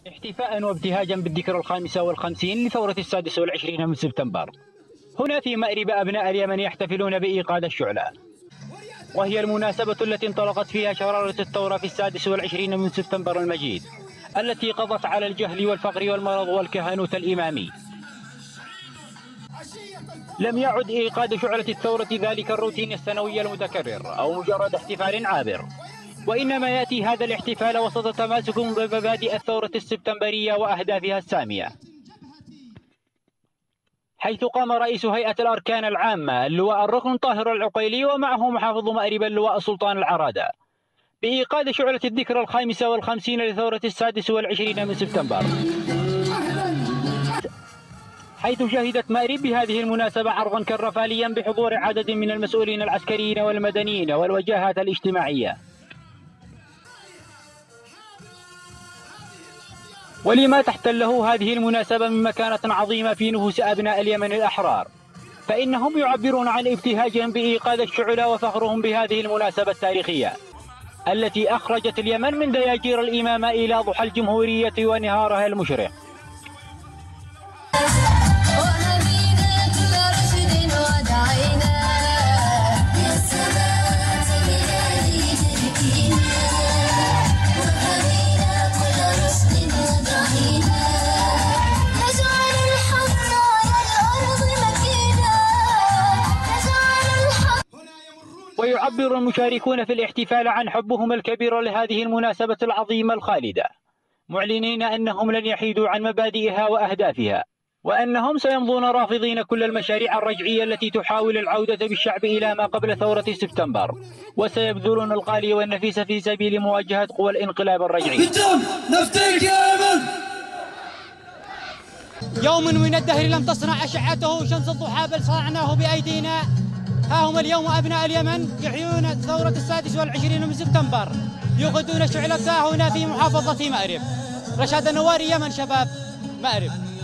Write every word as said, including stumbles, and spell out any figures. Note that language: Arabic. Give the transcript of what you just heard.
احتفاء وابتهاجا بالذكرى الخامسة والخمسين لثورة السادس والعشرين من سبتمبر. هنا في مأرب أبناء اليمن يحتفلون بإيقاد الشعلة، وهي المناسبة التي انطلقت فيها شرارة الثورة في السادس والعشرين من سبتمبر المجيد، التي قضت على الجهل والفقر والمرض والكهنوت الإمامي. لم يعد إيقاد شعلة الثورة ذلك الروتين السنوي المتكرر أو مجرد احتفال عابر، وإنما يأتي هذا الاحتفال وسط تماسك بمبادئ الثورة السبتمبرية وأهدافها السامية، حيث قام رئيس هيئة الأركان العامة اللواء الركن طاهر العقيلي ومعه محافظ مأرب اللواء سلطان العرادة بإيقاد شعلة الذكرى الخامسة والخمسين لثورة السادس والعشرين من سبتمبر، حيث شهدت مأرب بهذه المناسبة عرضا كرفاليا بحضور عدد من المسؤولين العسكريين والمدنيين والوجهات الاجتماعية. ولما تحتله هذه المناسبة من مكانة عظيمة في نفوس أبناء اليمن الأحرار، فإنهم يعبرون عن ابتهاجهم بإيقاد الشعلة وفخرهم بهذه المناسبة التاريخية التي أخرجت اليمن من دياجير الإمامة إلى ضحى الجمهورية ونهارها المشرق. ويعبر المشاركون في الاحتفال عن حبهم الكبير لهذه المناسبة العظيمة الخالدة، معلنين أنهم لن يحيدوا عن مبادئها وأهدافها، وأنهم سيمضون رافضين كل المشاريع الرجعية التي تحاول العودة بالشعب إلى ما قبل ثورة سبتمبر، وسيبذلون الغالي والنفيس في سبيل مواجهة قوى الانقلاب الرجعي. نفتيك يا يمن. يوم من الدهر لم تصنع أشعته شمس الضحى بل صنعناه بأيدينا. ها هم اليوم أبناء اليمن يحيون ثورة السادس والعشرين من سبتمبر، يوقدون شعلتها هنا في محافظة مأرب. رشاد النواري، يمن شباب، مأرب.